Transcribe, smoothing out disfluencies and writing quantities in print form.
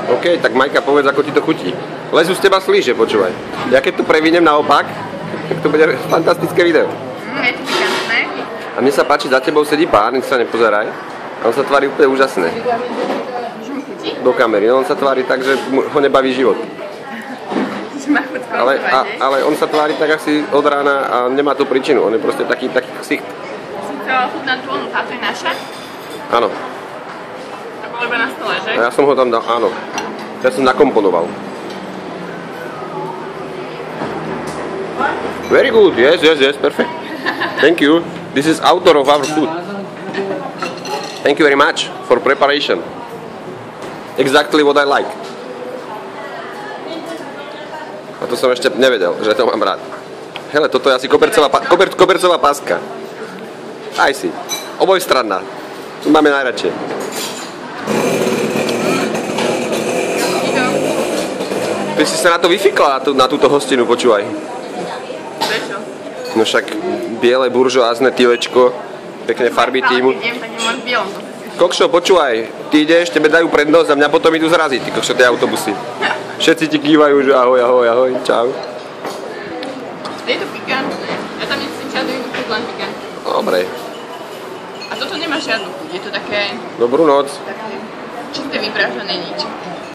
OK, tak Majka, povedz, ako ti to chutí. Lezu z teba slíže, počúvaj. Ja keď to previnem naopak, tak to bude fantastické video. Je to pikantné. A mne sa páči, za tebou sedí pán, nech sa nepozeraj. A on sa tvári úplne úžasné. Že mu chutí? Do kamery, no on sa tvári tak, že ho nebaví život. Že má chutku Ale on sa tvári tak asi od rána a nemá tú príčinu. On je proste taký ksicht. Si chcela chutnať tú onu, táto je naša? Áno. To bolo iba na stole, že? A ja som ho tam dal, áno. Ja som nakomponoval. Very good, yes, perfect. Thank you. This is author of our food. Thank you very much for preparation. Exactly what I like. A to som ešte nevedel, že to mám rád. Hele, toto je asi kobercová páska. Aj si. Obojstranná. Tu máme najradšej. Ty si sa na to vyfikla, na túto hostinu, počúvaj. Prečo? No však biele buržoázne tylečko, pekné farby týmu. Keď idem, tak nemôžem v bielom. Kokšo, počúvaj, ty ideš, tebe dajú prednosť a mňa potom idú zraziť, ty kokšo, tie autobusy. Všetci ti kývajú, že ahoj, ahoj, ahoj, čau. Je to pikantné. Ja tam nechcem žiadnu inú chuť, len pikantné. Dobre. A toto nemá žiadnu chuť, je to také... Dobrú noc. Také čisté vypražené nič.